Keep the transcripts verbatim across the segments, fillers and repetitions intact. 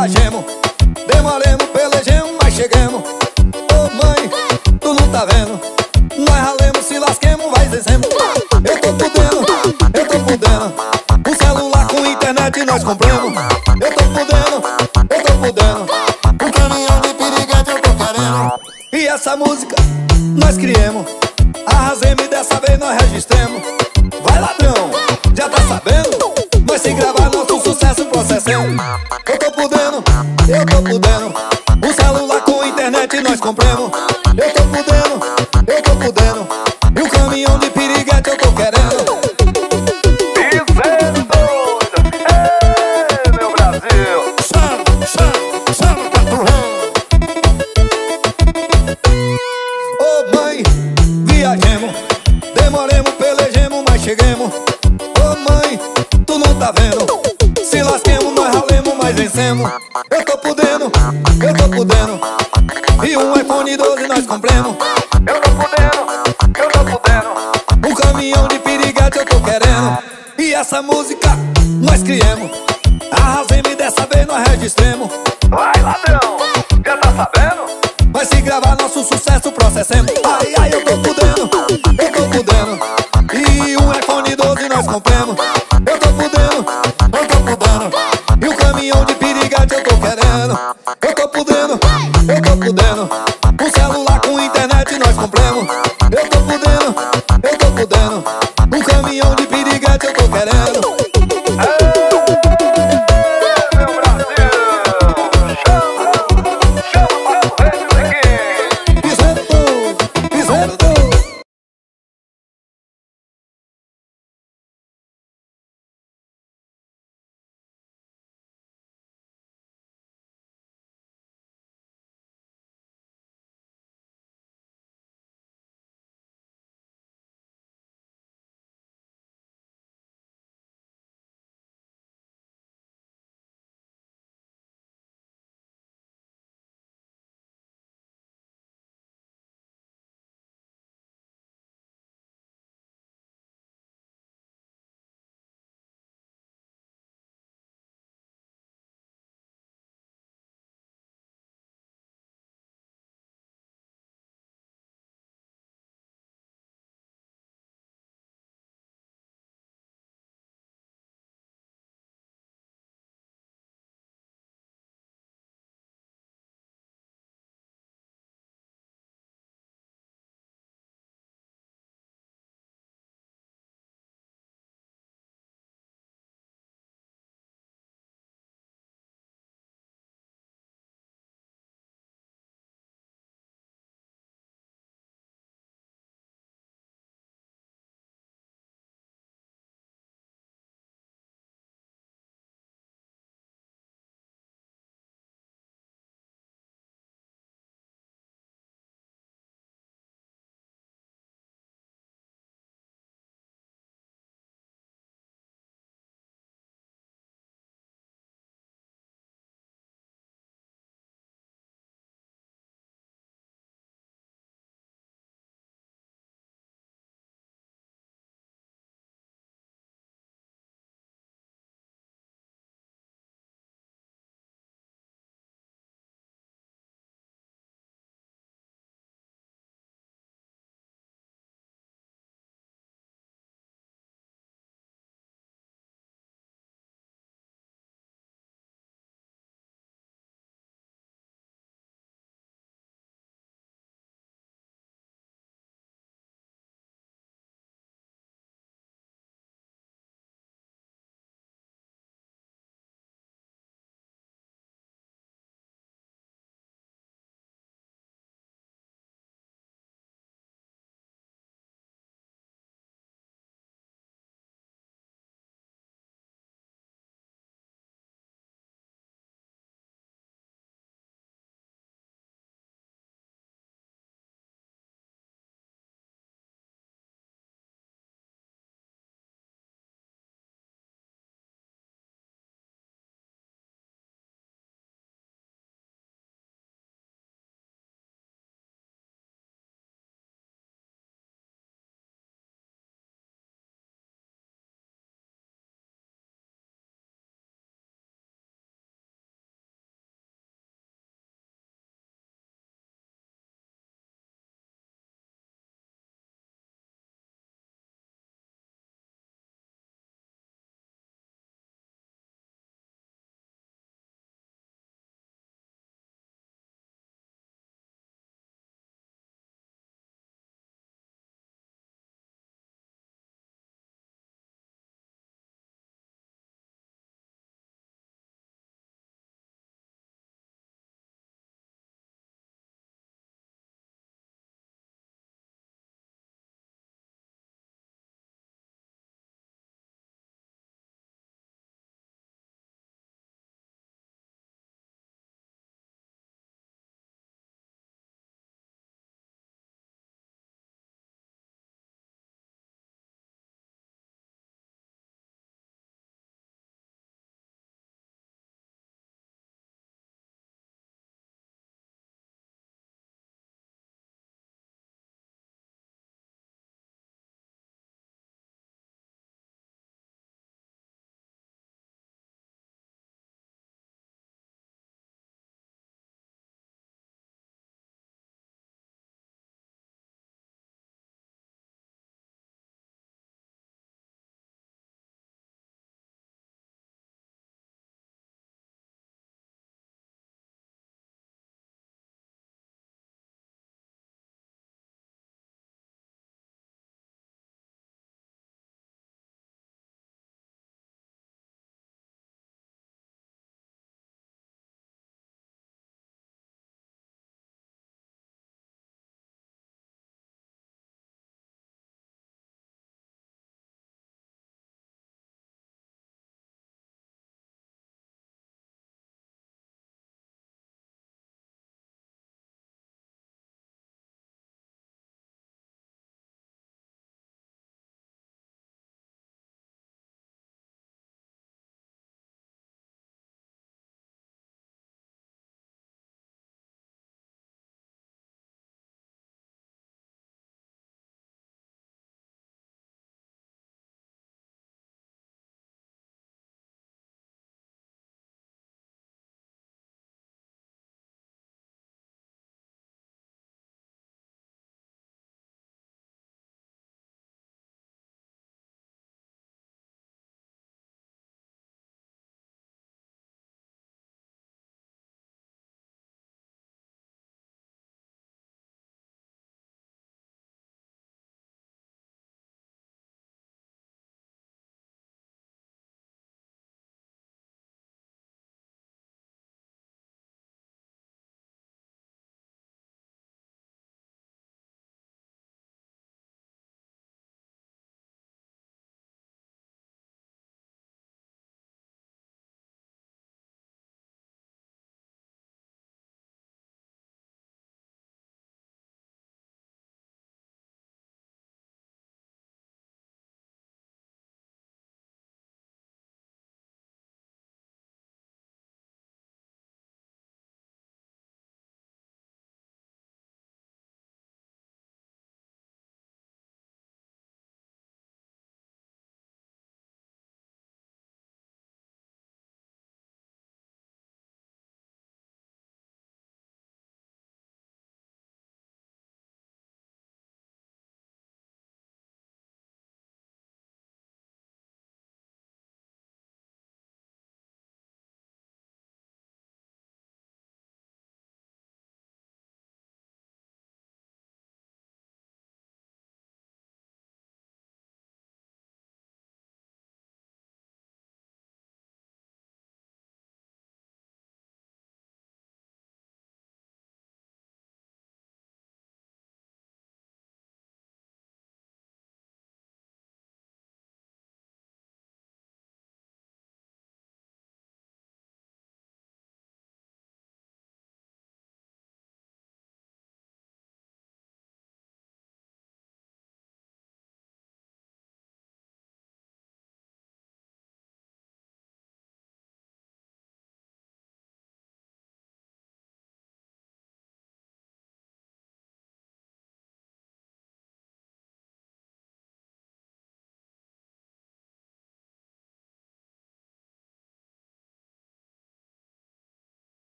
viajemos, demoremos, pelejemos, mas cheguemos. Ô mãe, tu não tá vendo? Nós ralemos, se lasquemos, vai dizendo. Eu tô podendo, eu tô podendo. Um celular com internet nós compramos. Eu tô podendo, eu tô podendo. Um caminhão de piriguete eu tô querendo. E essa música nós criemos, arrasemos e dessa vez nós registremos. Vai ladrão, já tá sabendo? Nós se gravar nosso sucesso processemos. Eu tô podendo, eu tô podendo. Um celular com internet nós compramos. Eu tô podendo, eu tô podendo. E um caminhão de piriguete eu tô querendo. Isso é doido! Ei, meu Brasil! Chama, chama, chama quatro rãs. Ô mãe, viajemos, demoremos, pelejemos, mas cheguemos. Ô mãe, tu não tá vendo? Se lasquemos, nós ralemos, mas vencemos. Eu tô podendo, eu tô podendo. E um iPhone doze nós compremos. Eu tô podendo, eu tô podendo. Um caminhão de piriguete eu tô querendo. E essa música nós criemos, arrasemos e dessa vez nós registremos. Vai, ladrão, já tá sabendo? Mas se gravar nosso sucesso processemos. Ai, ai, eu tô podendo, eu tô podendo. E um iPhone doze nós compremos. Eu tô podendo, eu tô podendo. E um caminhão de piriguete eu tô querendo. Eu tô podendo, eu tô podendo. Um celular com internet nós compramos. Eu tô podendo, eu tô podendo. Um caminhão de piriguete eu tô querendo.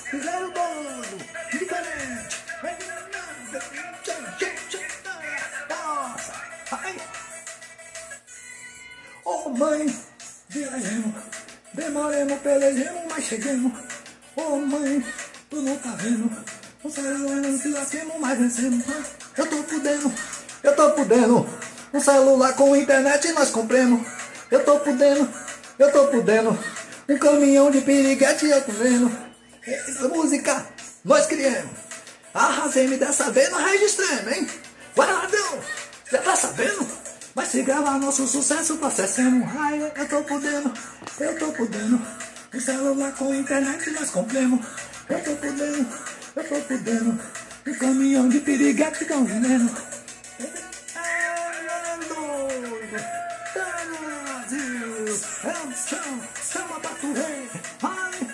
fizeram doido, diferente. Nossa, ai. Ô mãe, viajemos, demoremos, pelejemos, mas chegamos. Ô mãe, tu não tá vendo, não sabemos se lasquemos, mas vencemos. Eu tô podendo, eu tô podendo, um celular com internet nós compremos. Eu tô podendo, eu tô podendo, um caminhão de piriguete eu tô vendo. Essa música nós criamos, arrasemos dessa vez nós registramos, hein? Vai ladrão, já tá sabendo? Mas se gravar nosso sucesso, processamos. Ai, eu tô podendo, eu tô podendo, um celular com internet nós compremos. Eu tô podendo, eu tô podendo, um caminhão de piriguete tão veneno. Brasil, é um chão, chama pra tu ver. Ai.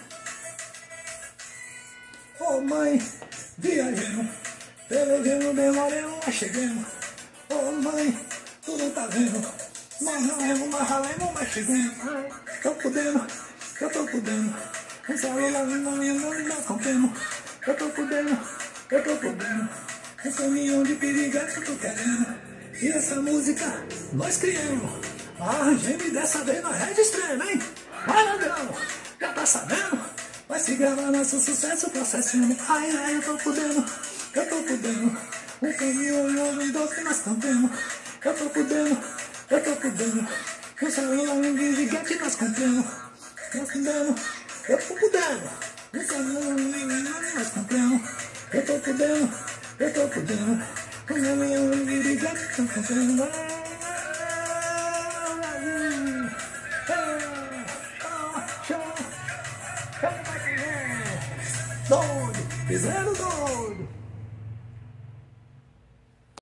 Ô mãe, viajemos, pelejemos, demoremos, mas chegamos. Ô mãe, tu não tá vendo, nós ralemos, nós ralemos, mas chegamos. Ai, tô podendo, eu tô podendo, um celular no caminhão e nós compramos. Eu tô podendo, eu tô podendo, um caminhão de piriguete eu tô querendo. E essa música nós criamos, arranjemos e dessa vez nós registramos, hein? Vai ladrão, já tá sabendo? Vai se gravar nosso sucesso, processando. Ai, ai, eu tô podendo, eu tô podendo, um caminhão e dois que nós cantamos. Eu tô podendo, eu tô podendo, um celular no piriguete nós compramos. Nós podendo, eu tô podendo, um caminhão e nós compramos. Eu tô podendo, eu tô podendo, um caminhão e piriguete nós compramos. Doido, fizeram doido.